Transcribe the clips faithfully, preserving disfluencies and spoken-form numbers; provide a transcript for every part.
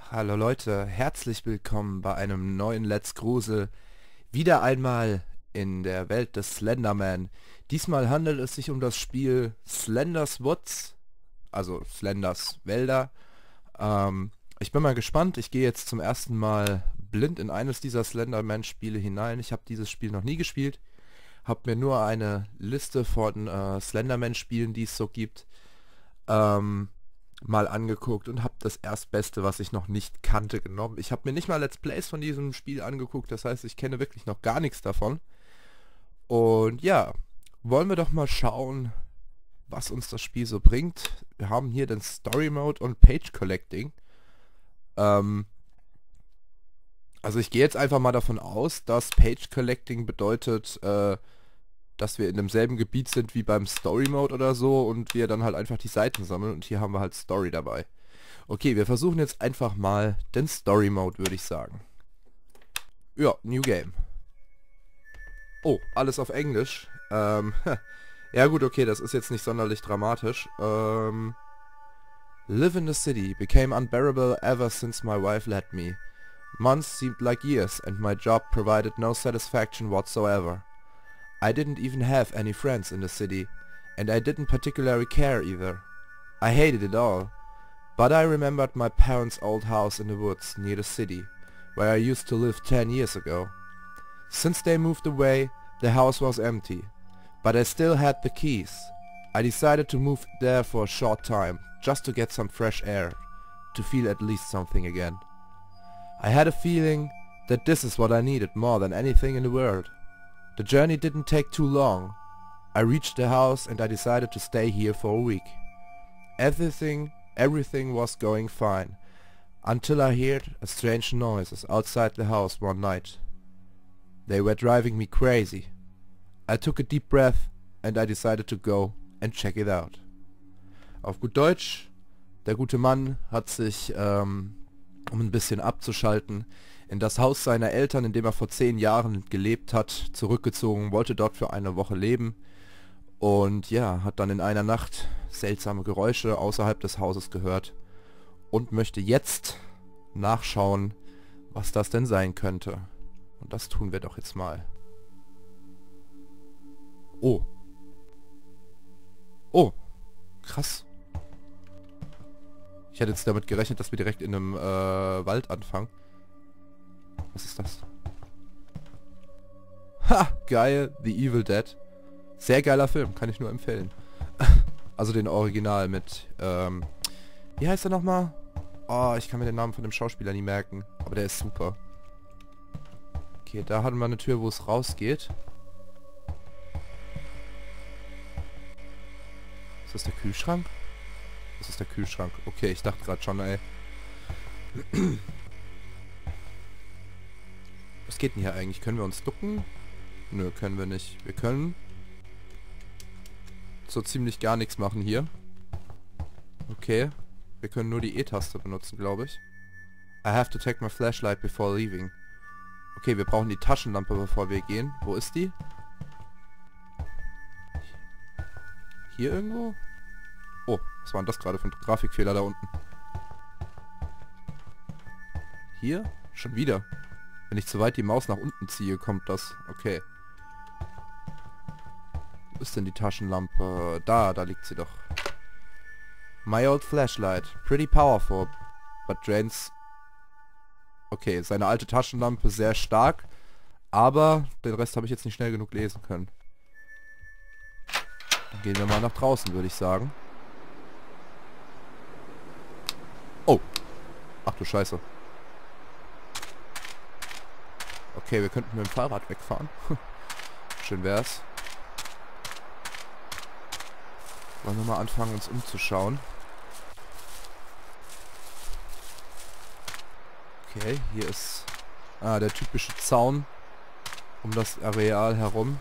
Hallo Leute, herzlich willkommen bei einem neuen Let's Grusel. Wieder einmal in der Welt des Slenderman. Diesmal handelt es sich um das Spiel Slender's Woods, also Slenders Wälder. Ähm, ich bin mal gespannt, ich gehe jetzt zum ersten Mal blind in eines dieser Slenderman-Spiele hinein. Ich habe dieses Spiel noch nie gespielt, habe mir nur eine Liste von äh, Slenderman-Spielen, die es so gibt, ähm, mal angeguckt und habe das Erstbeste, was ich noch nicht kannte, genommen. Ich habe mir nicht mal Let's Plays von diesem Spiel angeguckt, das heißt, ich kenne wirklich noch gar nichts davon. Und ja, wollen wir doch mal schauen, was uns das Spiel so bringt. Wir haben hier den Story Mode und Page Collecting. Ähm, also ich gehe jetzt einfach mal davon aus, dass Page Collecting bedeutet, äh, dass wir in demselben Gebiet sind wie beim Story Mode oder so und wir dann halt einfach die Seiten sammeln und hier haben wir halt Story dabei. Okay, wir versuchen jetzt einfach mal den Story Mode, würde ich sagen. Ja, New Game. Oh, alles auf Englisch. Ähm, ja gut, okay, das ist jetzt nicht sonderlich dramatisch. Ähm, Live in the city became unbearable ever since my wife left me. Months seemed like years and my job provided no satisfaction whatsoever. I didn't even have any friends in the city, and I didn't particularly care either. I hated it all, but I remembered my parents' old house in the woods near the city, where I used to live ten years ago. Since they moved away, the house was empty, but I still had the keys. I decided to move there for a short time, just to get some fresh air, to feel at least something again. I had a feeling that this is what I needed more than anything in the world. The journey didn't take too long. I reached the house and I decided to stay here for a week. Everything, everything was going fine, until I heard a strange noises outside the house one night. They were driving me crazy. I took a deep breath and I decided to go and check it out. Auf gut Deutsch, der gute Mann hat sich, ähm, um ein bisschen abzuschalten, in das Haus seiner Eltern, in dem er vor zehn Jahren gelebt hat, zurückgezogen, wollte dort für eine Woche leben und ja, hat dann in einer Nacht seltsame Geräusche außerhalb des Hauses gehört und möchte jetzt nachschauen, was das denn sein könnte. Und das tun wir doch jetzt mal. Oh. Oh. Krass. Ich hätte jetzt damit gerechnet, dass wir direkt in einem äh, Wald anfangen. Was ist das? Ha! Geil! The Evil Dead. Sehr geiler Film, kann ich nur empfehlen. Also den Original mit, ähm... wie heißt er nochmal? Oh, ich kann mir den Namen von dem Schauspieler nie merken. Aber der ist super. Okay, da hatten wir eine Tür, wo es rausgeht. Ist das der Kühlschrank? Das ist der Kühlschrank. Okay, ich dachte gerade schon, ey. Was geht denn hier eigentlich? Können wir uns ducken? Nö, können wir nicht. Wir können so ziemlich gar nichts machen hier. Okay. Wir können nur die E-Taste benutzen, glaube ich. I have to take my flashlight before leaving. Okay, wir brauchen die Taschenlampe, bevor wir gehen. Wo ist die? Hier irgendwo? Oh, was war denn das gerade für ein Grafikfehler da unten? Hier? Schon wieder. Wenn ich zu weit die Maus nach unten ziehe, kommt das. Okay. Wo ist denn die Taschenlampe? Da, da liegt sie doch. My old flashlight. Pretty powerful, but drains... Okay, seine alte Taschenlampe sehr stark, aber den Rest habe ich jetzt nicht schnell genug lesen können. Dann gehen wir mal nach draußen, würde ich sagen. Oh. Ach du Scheiße. Okay, wir könnten mit dem Fahrrad wegfahren. Schön wär's. Wollen wir mal anfangen, uns umzuschauen. Okay, hier ist ah, der typische Zaun um das Areal herum.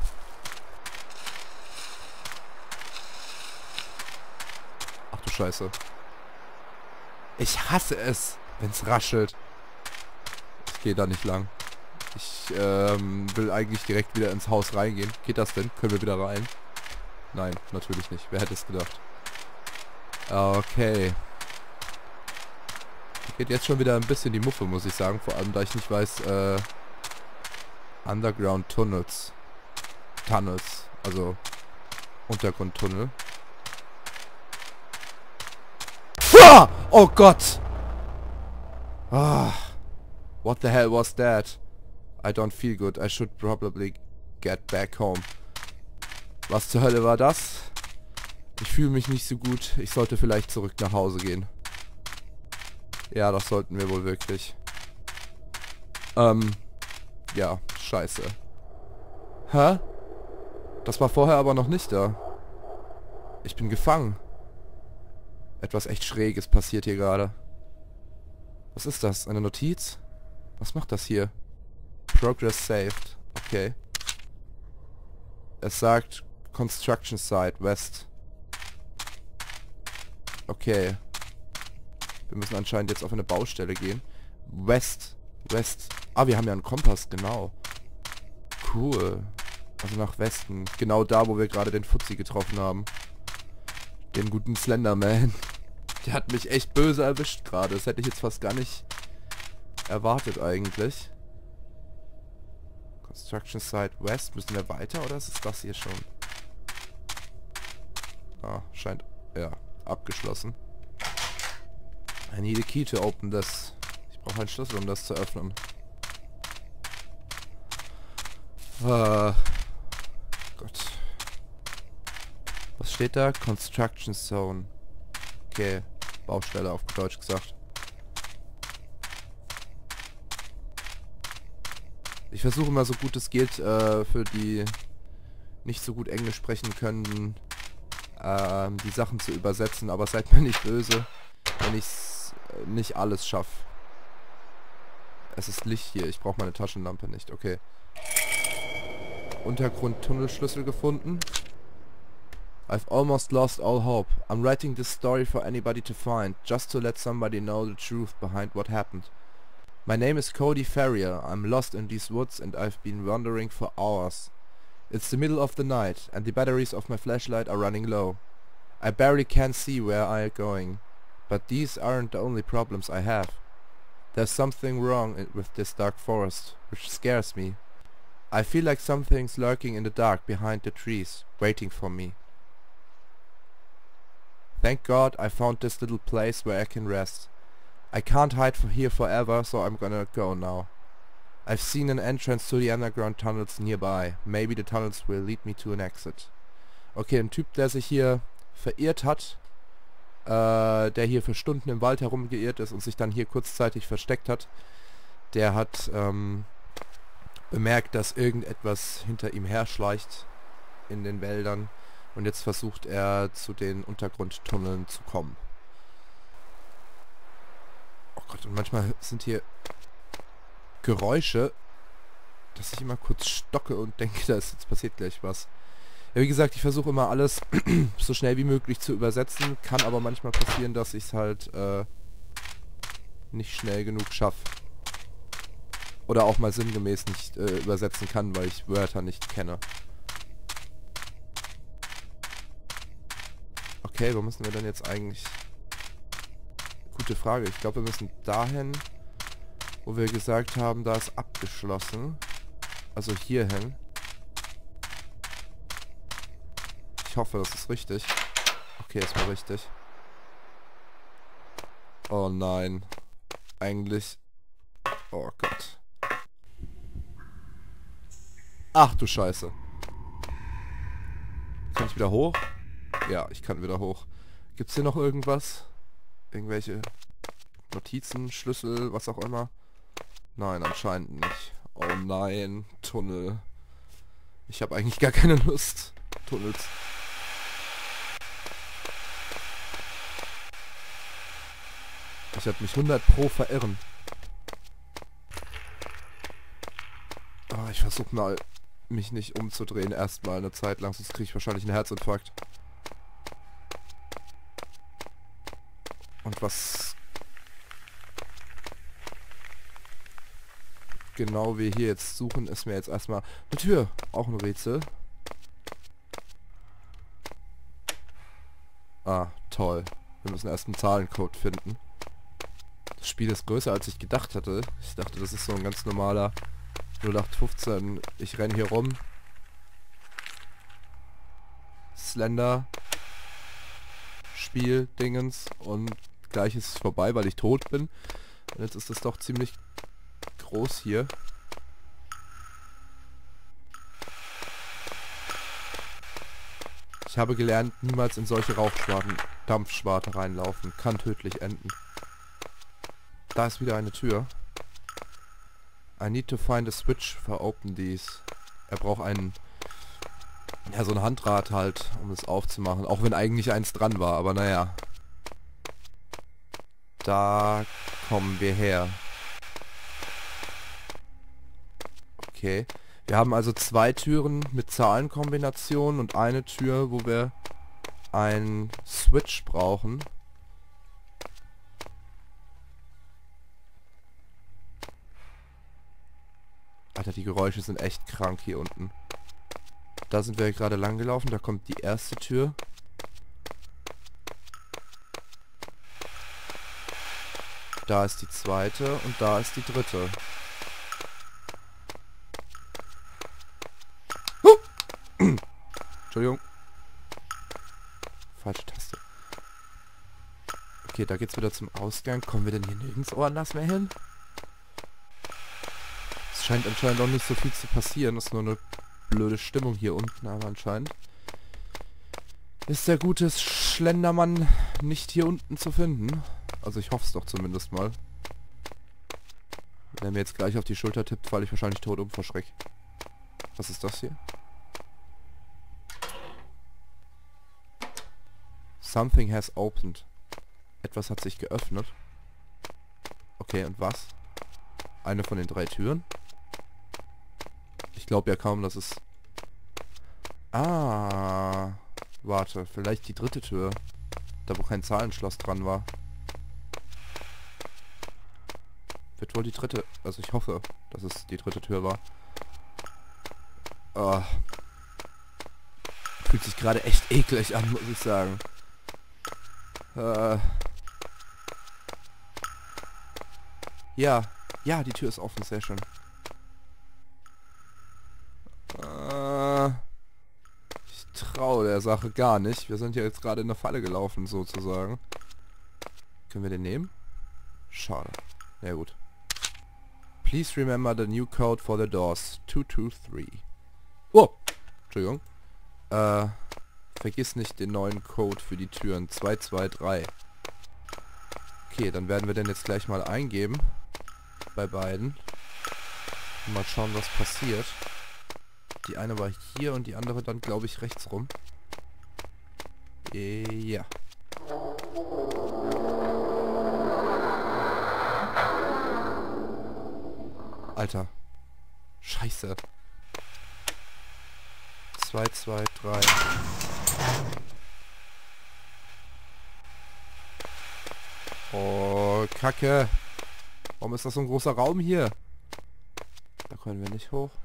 Ach du Scheiße. Ich hasse es, wenn es raschelt. Ich gehe da nicht lang. Ich ähm, will eigentlich direkt wieder ins Haus reingehen. Geht das denn? Können wir wieder rein? Nein, natürlich nicht. Wer hätte es gedacht? Okay. Geht jetzt schon wieder ein bisschen die Muffe, muss ich sagen. Vor allem, da ich nicht weiß, äh... Underground Tunnels. Tunnels. Also... Untergrundtunnel. Ah! Oh Gott! Ah... What the hell was that? I don't feel good. I should probably get back home. Was zur Hölle war das? Ich fühle mich nicht so gut. Ich sollte vielleicht zurück nach Hause gehen. Ja, das sollten wir wohl wirklich. Ähm, ja, scheiße. Hä? Das war vorher aber noch nicht da. Ich bin gefangen. Etwas echt Schräges passiert hier gerade. Was ist das? Eine Notiz? Was macht das hier? Progress saved. Okay. Es sagt Construction Site West. Okay. Wir müssen anscheinend jetzt auf eine Baustelle gehen. West. West. Ah, wir haben ja einen Kompass, genau. Cool. Also nach Westen. Genau da, wo wir gerade den Fuzzi getroffen haben. Den guten Slenderman. Der hat mich echt böse erwischt gerade. Das hätte ich jetzt fast gar nicht erwartet eigentlich. Construction Site West. Müssen wir weiter oder ist es das hier schon? Ah, scheint... Ja, abgeschlossen. I need a key to open this. Ich brauche einen Schlüssel, um das zu öffnen. Ah, Gott. Was steht da? Construction Zone. Okay. Baustelle auf Deutsch gesagt. Ich versuche immer so gut es geht, äh, für die nicht so gut Englisch sprechen können, äh, die Sachen zu übersetzen, aber seid mir nicht böse, wenn ich nicht alles schaffe. Es ist Licht hier, ich brauche meine Taschenlampe nicht, okay. Untergrundtunnelschlüssel gefunden. I've almost lost all hope. I'm writing this story for anybody to find, just to let somebody know the truth behind what happened. My name is Cody Ferrier. I'm lost in these woods and I've been wandering for hours. It's the middle of the night and the batteries of my flashlight are running low. I barely can see where I'm going. But these aren't the only problems I have. There's something wrong i- with this dark forest, which scares me. I feel like something's lurking in the dark behind the trees, waiting for me. Thank God I found this little place where I can rest. I can't hide for here forever, so I'm gonna go now. I've seen an entrance to the underground tunnels nearby. Maybe the tunnels will lead me to an exit. Okay, ein Typ, der sich hier verirrt hat, äh, der hier für Stunden im Wald herumgeirrt ist und sich dann hier kurzzeitig versteckt hat, der hat ähm, bemerkt, dass irgendetwas hinter ihm herschleicht in den Wäldern und jetzt versucht er zu den Untergrundtunneln zu kommen. Oh Gott, und manchmal sind hier Geräusche, dass ich immer kurz stocke und denke, da ist jetzt passiert gleich was. Ja, wie gesagt, ich versuche immer alles so schnell wie möglich zu übersetzen, kann aber manchmal passieren, dass ich es halt äh, nicht schnell genug schaffe. Oder auch mal sinngemäß nicht äh, übersetzen kann, weil ich Wörter nicht kenne. Okay, wo müssen wir denn jetzt eigentlich... Gute Frage. Ich glaube, wir müssen dahin, wo wir gesagt haben, da ist abgeschlossen. Also hierhin. Ich hoffe, das ist richtig. Okay, es war richtig. Oh nein. Eigentlich... Oh Gott. Ach du Scheiße. Kann ich wieder hoch? Ja, ich kann wieder hoch. Gibt's hier noch irgendwas? Irgendwelche Notizen, Schlüssel, was auch immer? Nein, anscheinend nicht. Oh nein, Tunnel. Ich habe eigentlich gar keine Lust. Tunnels. Ich werde mich hundert pro verirren. Ah, ich versuche mal, mich nicht umzudrehen erstmal eine Zeit lang, sonst kriege ich wahrscheinlich einen Herzinfarkt. Und was genau wir hier jetzt suchen, ist mir jetzt erstmal eine Tür. Auch ein Rätsel. Ah, toll. Wir müssen erst einen Zahlencode finden. Das Spiel ist größer, als ich gedacht hatte. Ich dachte, das ist so ein ganz normaler null acht fünfzehn. Ich renne hier rum. Slender. Spiel, Dingens. Und gleich ist es vorbei, weil ich tot bin. Und jetzt ist es doch ziemlich groß hier. Ich habe gelernt, niemals in solche Rauchschwaden, Dampfschwarte reinlaufen. Kann tödlich enden. Da ist wieder eine Tür. I need to find a switch for open these. Er braucht einen... Ja, so ein Handrad halt, um es aufzumachen. Auch wenn eigentlich eins dran war, aber naja. Da kommen wir her. Okay. Wir haben also zwei Türen mit Zahlenkombinationen und eine Tür, wo wir einen Switch brauchen. Alter, die Geräusche sind echt krank hier unten. Da sind wir gerade lang gelaufen, da kommt die erste Tür. Da ist die zweite und da ist die dritte. Huh! Entschuldigung. Falsche Taste. Okay, da geht's wieder zum Ausgang. Kommen wir denn hier nirgends woanders mehr hin? Es scheint anscheinend auch nicht so viel zu passieren. Das ist nur eine blöde Stimmung hier unten, aber anscheinend ist der gute Schlendermann nicht hier unten zu finden. Also ich hoffe es doch zumindest mal. Wenn er mir jetzt gleich auf die Schulter tippt, falle ich wahrscheinlich tot um vor Schreck. Was ist das hier? Something has opened. Etwas hat sich geöffnet. Okay, und was? Eine von den drei Türen? Ich glaube ja kaum, dass es... Ah, warte, vielleicht die dritte Tür. Da wo kein Zahlenschloss dran war. Wird wohl die dritte... Also ich hoffe, dass es die dritte Tür war. Oh. Fühlt sich gerade echt eklig an, muss ich sagen. Äh. Ja, ja, die Tür ist offen, sehr schön. Äh, ich traue der Sache gar nicht. Wir sind ja jetzt gerade in eine Falle gelaufen, sozusagen. Können wir den nehmen? Schade. Ja gut. Please remember the new code for the doors. two two three. Oh! Entschuldigung. Äh, vergiss nicht den neuen Code für die Türen. zwei zwei drei. Okay, dann werden wir den jetzt gleich mal eingeben. Bei beiden. Und mal schauen, was passiert. Die eine war hier und die andere dann, glaube ich, rechts rum. Äh, ja. Alter. Scheiße. zwei zwei drei. Oh, Kacke. Warum ist das so ein großer Raum hier? Da können wir nicht hoch.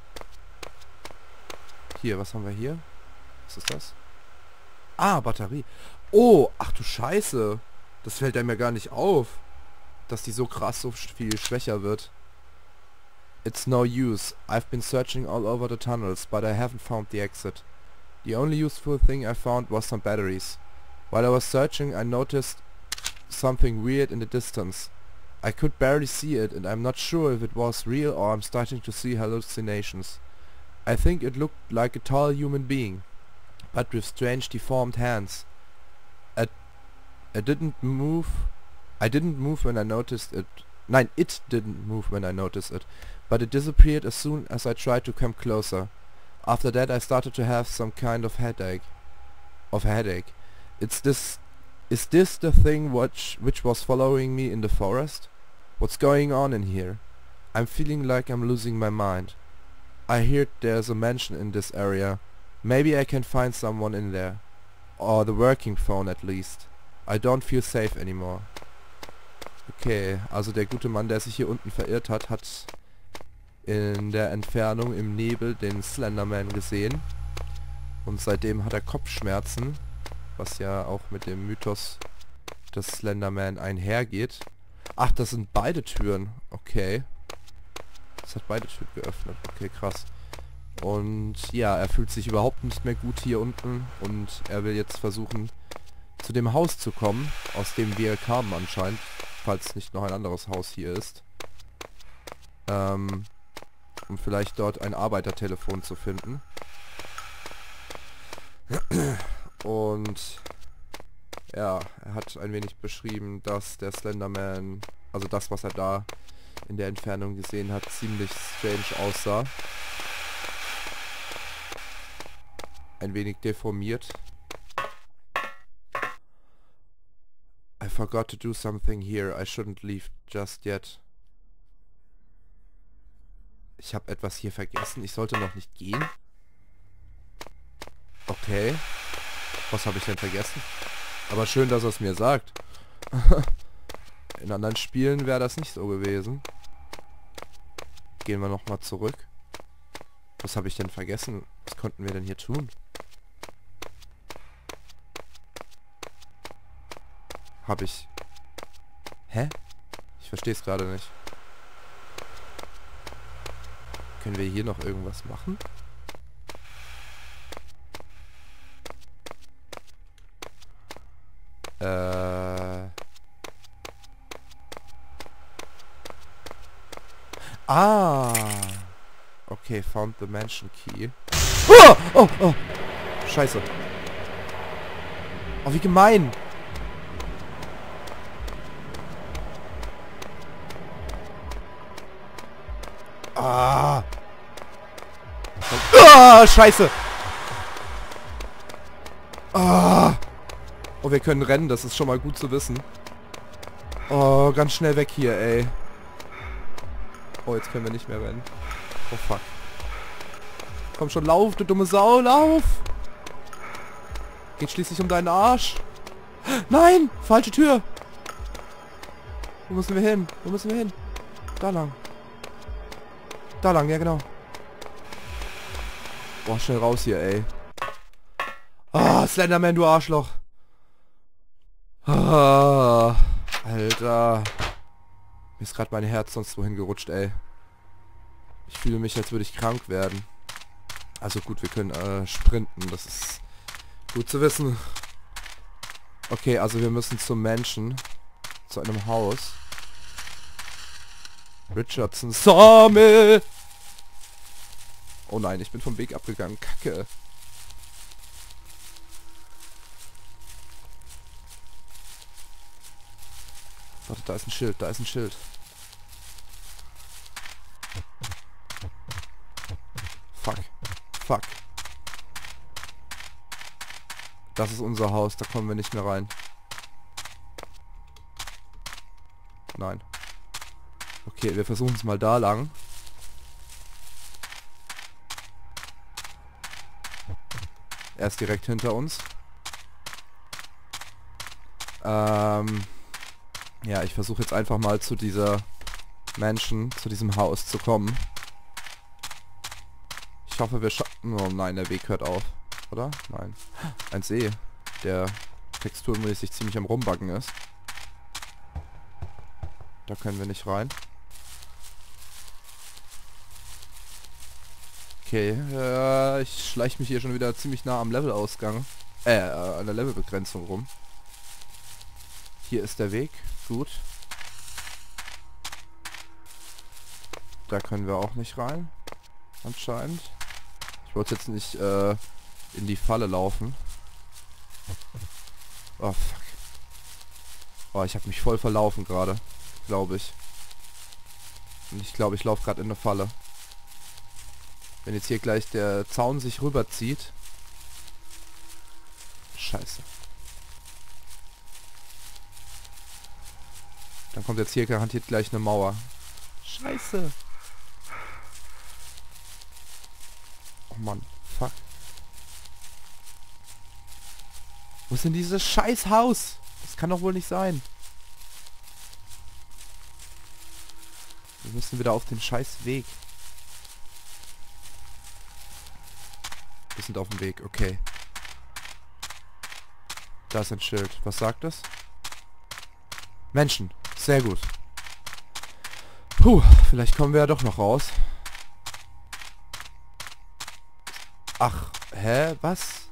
Hier, was haben wir hier? Was ist das? Ah, Batterie. Oh, ach du Scheiße. Das fällt einem ja gar nicht auf. Dass die so krass, so viel schwächer wird. It's no use. I've been searching all over the tunnels, but I haven't found the exit. The only useful thing I found was some batteries. While I was searching, I noticed something weird in the distance. I could barely see it, and I'm not sure if it was real or I'm starting to see hallucinations. I think it looked like a tall human being, but with strange deformed hands. I, I didn't move... I didn't move when I noticed it. Nein, it didn't move when I noticed it, but it disappeared as soon as I tried to come closer. After that I started to have some kind of headache. Of a headache. It's this... Is this the thing which, which was following me in the forest? What's going on in here? I'm feeling like I'm losing my mind. I heard there's a mansion in this area. Maybe I can find someone in there. Or the working phone at least. I don't feel safe anymore. Okay, also der gute Mann, der sich hier unten verirrt hat, hat in der Entfernung im Nebel den Slenderman gesehen. Und seitdem hat er Kopfschmerzen, was ja auch mit dem Mythos des Slenderman einhergeht. Ach, das sind beide Türen. Okay. Das hat beide Türen geöffnet. Okay, krass. Und ja, er fühlt sich überhaupt nicht mehr gut hier unten. Und er will jetzt versuchen, zu dem Haus zu kommen, aus dem wir kamen anscheinend. Falls nicht noch ein anderes Haus hier ist. Ähm, um vielleicht dort ein Arbeitertelefon zu finden. Und ja, er hat ein wenig beschrieben, dass der Slenderman, also das, was er da in der Entfernung gesehen hat, ziemlich strange aussah. Ein wenig deformiert. I forgot to do something here. I shouldn't leave just yet. Ich habe etwas hier vergessen. Ich sollte noch nicht gehen. Okay. Was habe ich denn vergessen? Aber schön, dass er es mir sagt. In anderen Spielen wäre das nicht so gewesen. Gehen wir nochmal zurück. Was habe ich denn vergessen? Was konnten wir denn hier tun? Habe ich... Hä? Ich verstehe es gerade nicht. Können wir hier noch irgendwas machen? Äh... Ah! Okay, found the mansion key. Oh! Oh! Oh! Scheiße. Oh, wie gemein! Ah! Ah! Scheiße! Ah! Oh, wir können rennen, das ist schon mal gut zu wissen. Oh, ganz schnell weg hier, ey. Oh, jetzt können wir nicht mehr rennen. Oh, fuck. Komm schon, lauf, du dumme Sau, lauf! Geht schließlich um deinen Arsch. Nein! Falsche Tür! Wo müssen wir hin? Wo müssen wir hin? Da lang. Da lang, ja genau. Boah, schnell raus hier, ey. Ah, Slenderman, du Arschloch. Ah, Alter. Mir ist gerade mein Herz sonst wohin gerutscht, ey. Ich fühle mich, als würde ich krank werden. Also gut, wir können äh, sprinten. Das ist gut zu wissen. Okay, also wir müssen zum Menschen. Zu einem Haus. Richardson Sawmill! Oh nein, ich bin vom Weg abgegangen. Kacke. Warte, da ist ein Schild, da ist ein Schild. Fuck. Fuck. Das ist unser Haus, da kommen wir nicht mehr rein. Nein. Okay, wir versuchen es mal da lang. Er ist direkt hinter uns. Ähm... Ja, ich versuche jetzt einfach mal zu dieser Mansion, zu diesem Haus zu kommen. Ich hoffe, wir schaffen... Oh nein, der Weg hört auf. Oder? Nein. Ein See, der texturmäßig ziemlich am Rumbacken ist. Da können wir nicht rein. Okay, äh, ich schleiche mich hier schon wieder ziemlich nah am Levelausgang. Äh, an der Levelbegrenzung rum. Hier ist der Weg. Gut. Da können wir auch nicht rein. Anscheinend. Ich wollte jetzt nicht äh, in die Falle laufen. Oh, fuck. Oh, ich habe mich voll verlaufen gerade. Glaube ich. Und ich glaube, ich laufe gerade in eine Falle. Wenn jetzt hier gleich der Zaun sich rüberzieht. Scheiße. Dann kommt jetzt hier garantiert gleich eine Mauer. Scheiße. Oh Mann. Fuck. Wo ist denn dieses scheiß Haus? Das kann doch wohl nicht sein. Wir müssen wieder auf den scheiß Weg. Wir sind auf dem Weg, okay. Da ist ein Schild. Was sagt das? Menschen. Sehr gut. Puh, vielleicht kommen wir ja doch noch raus. Ach, hä? Was?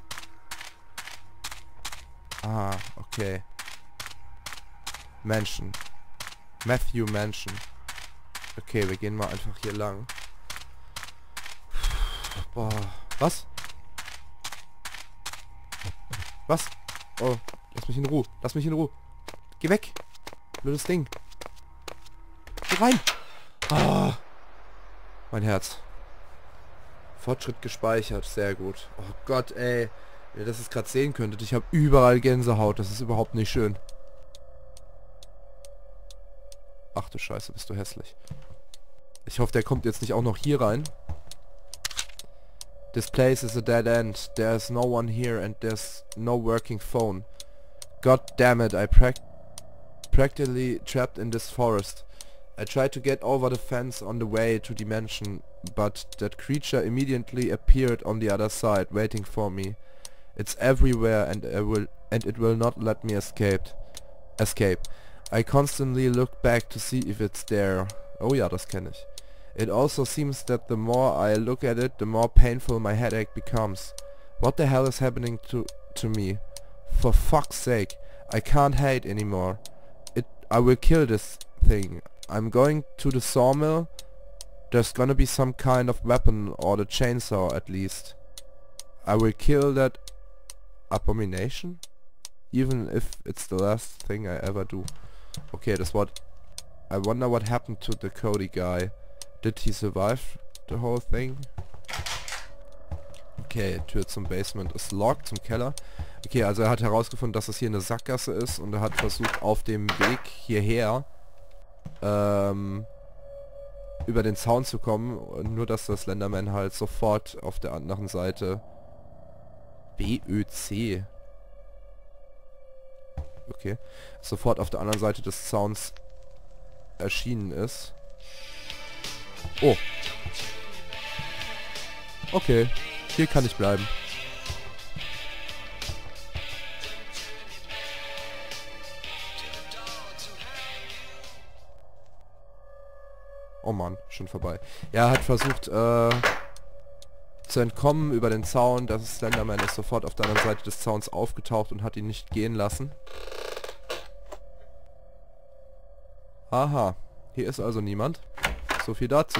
Ah, okay. Mansion. Matthew Mansion. Okay, wir gehen mal einfach hier lang. Boah. Was? Was? Oh, lass mich in Ruhe. Lass mich in Ruhe. Geh weg. Blödes Ding. Geh rein. Ah. Mein Herz. Fortschritt gespeichert. Sehr gut. Oh Gott, ey. Wenn ihr das jetzt gerade sehen könntet. Ich habe überall Gänsehaut. Das ist überhaupt nicht schön. Ach du Scheiße, bist du hässlich. Ich hoffe, der kommt jetzt nicht auch noch hier rein. This place is a dead end. There's no one here and there's no working phone. God damn it, I prac practically trapped in this forest. I tried to get over the fence on the way to the mansion, but that creature immediately appeared on the other side, waiting for me. It's everywhere and I will and it will not let me escape. Escape. I constantly look back to see if it's there. Oh ja, das kenne ich. It also seems that the more I look at it, the more painful my headache becomes. What the hell is happening to to me? For fuck's sake, I can't hate anymore. It I will kill this thing. I'm going to the sawmill. There's gonna be some kind of weapon or the chainsaw at least. I will kill that abomination, even if it's the last thing I ever do. Okay, das Wort. I wonder what happened to the Cody guy. Did he survive the whole thing? Okay, Tür zum Basement ist locked, zum Keller. Okay, also er hat herausgefunden, dass es hier eine Sackgasse ist und er hat versucht, auf dem Weg hierher ähm, über den Zaun zu kommen. Nur, dass das Slenderman halt sofort auf der anderen Seite B Ö C Okay. Sofort auf der anderen Seite des Zauns erschienen ist. Oh. Okay. Hier kann ich bleiben. Oh Mann, schon vorbei. Ja, er hat versucht, äh, zu entkommen über den Zaun. Das Slenderman ist sofort auf der anderen Seite des Zauns aufgetaucht und hat ihn nicht gehen lassen. Aha. Hier ist also niemand. So viel dazu.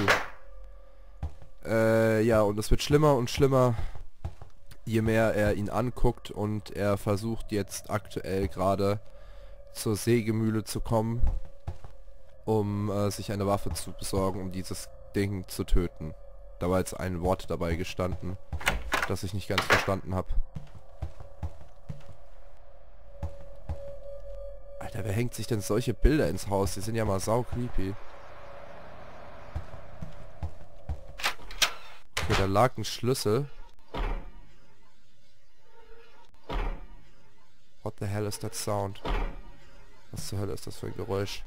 Äh, ja, und es wird schlimmer und schlimmer, je mehr er ihn anguckt, und er versucht jetzt aktuell gerade zur Sägemühle zu kommen, um äh, sich eine Waffe zu besorgen, um dieses Ding zu töten. Da war jetzt ein Wort dabei gestanden, das ich nicht ganz verstanden habe. Alter, wer hängt sich denn solche Bilder ins Haus? Die sind ja mal sau creepy. Okay, da lag ein Schlüssel. What the hell is that sound? Was zur Hölle ist das für ein Geräusch?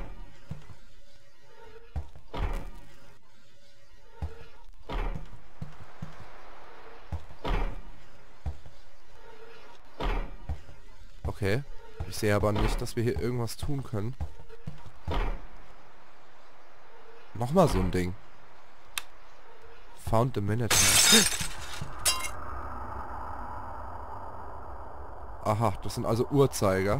Okay. Ich sehe aber nicht, dass wir hier irgendwas tun können. Nochmal so ein Ding. Found the minute. Aha, das sind also Uhrzeiger.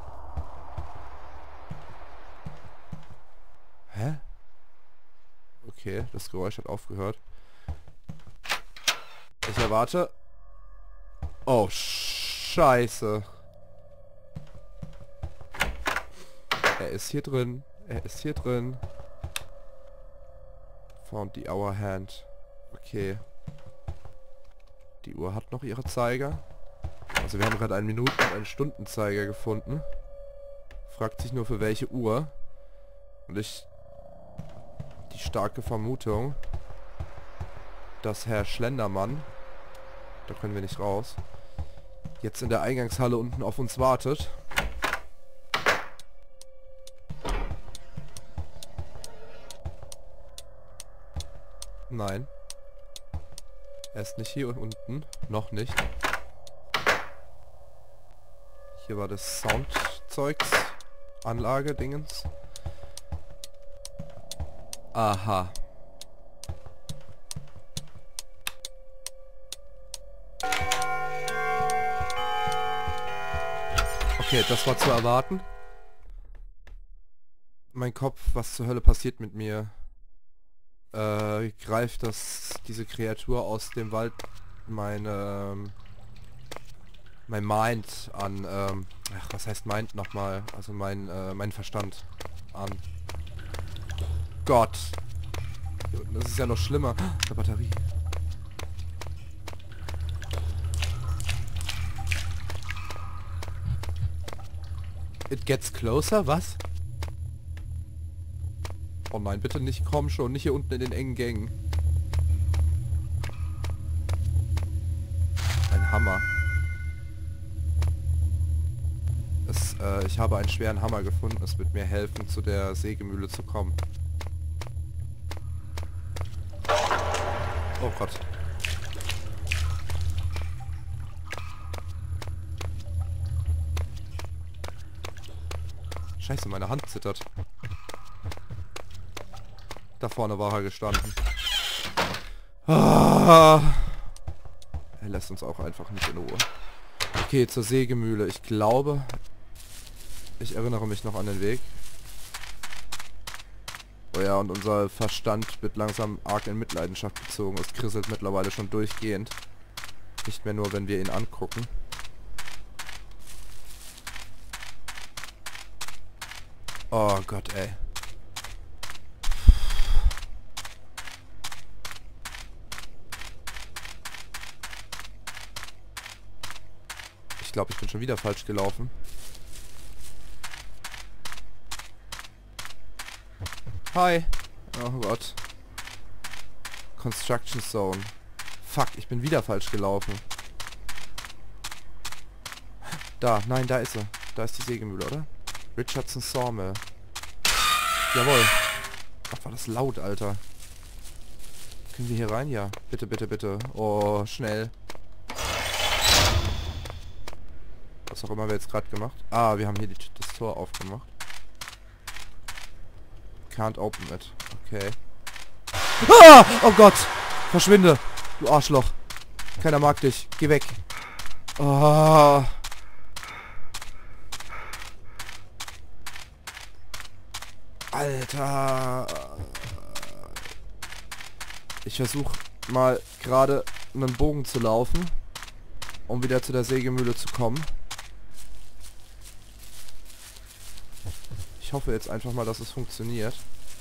Hä? Okay, das Geräusch hat aufgehört. Ich erwarte... Oh, Scheiße. Er ist hier drin. Er ist hier drin. Found the hour hand. Okay. Die Uhr hat noch ihre Zeiger. Also wir haben gerade einen Minuten- und einen Stundenzeiger gefunden. Fragt sich nur für welche Uhr. Und ich... Die starke Vermutung, dass Herr Schlendermann, da können wir nicht raus, jetzt in der Eingangshalle unten auf uns wartet. Nein. Er ist nicht hier unten. Noch nicht. Hier war das Soundzeugs. Anlage, Dingens. Aha. Okay, das war zu erwarten. Mein Kopf, was zur Hölle passiert mit mir? Äh, greift das, diese Kreatur aus dem Wald meine, ähm, mein Mind an, ähm, ach, was heißt Mind nochmal? Also mein, äh, mein Verstand an. Gott. Das ist ja noch schlimmer. Eine Batterie. It gets closer, was? Oh nein, bitte nicht, komm schon, nicht hier unten in den engen Gängen. Ein Hammer. Es, äh, ich habe einen schweren Hammer gefunden, es wird mir helfen, zu der Sägemühle zu kommen. Oh Gott. Scheiße, meine Hand zittert. Da vorne war er gestanden. Ah. Er lässt uns auch einfach nicht in Ruhe. Okay, zur Sägemühle. Ich glaube, ich erinnere mich noch an den Weg. Oh ja, und unser Verstand wird langsam arg in Mitleidenschaft gezogen. Es krisselt mittlerweile schon durchgehend. Nicht mehr nur, wenn wir ihn angucken. Oh Gott, ey. Ich glaube, ich bin schon wieder falsch gelaufen. Hi. Oh Gott. Construction Zone. Fuck, ich bin wieder falsch gelaufen. Da, nein, da ist er. Da ist die Sägemühle, oder? Richardson Sawmill. Jawohl. Ach, war das laut, Alter. Können wir hier rein? Ja. Bitte, bitte, bitte. Oh, schnell. Was auch immer wir jetzt gerade gemacht. Ah, wir haben hier die, das Tor aufgemacht. Can't open it. Okay. Ah! Oh Gott! Verschwinde! Du Arschloch! Keiner mag dich. Geh weg. Oh. Alter! Ich versuche mal gerade einen Bogen zu laufen, um wieder zu der Sägemühle zu kommen. Ich hoffe jetzt einfach mal, dass es funktioniert.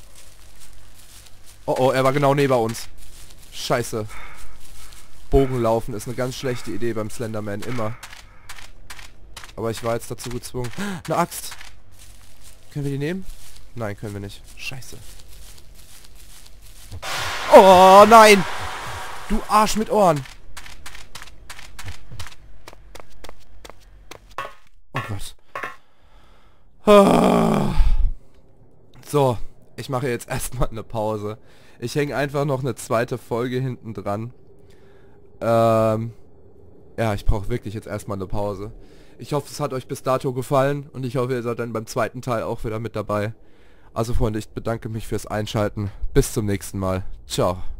Oh oh, er war genau neben uns. Scheiße. Bogenlaufen ist eine ganz schlechte Idee beim Slenderman, immer. Aber ich war jetzt dazu gezwungen. Eine Axt! Können wir die nehmen? Nein, können wir nicht. Scheiße. Oh nein! Du Arsch mit Ohren! Oh Gott. So, ich mache jetzt erstmal eine Pause. Ich hänge einfach noch eine zweite Folge hinten dran. Ähm, ja, ich brauche wirklich jetzt erstmal eine Pause. Ich hoffe, es hat euch bis dato gefallen und ich hoffe, ihr seid dann beim zweiten Teil auch wieder mit dabei. Also Freunde, ich bedanke mich fürs Einschalten. Bis zum nächsten Mal. Ciao.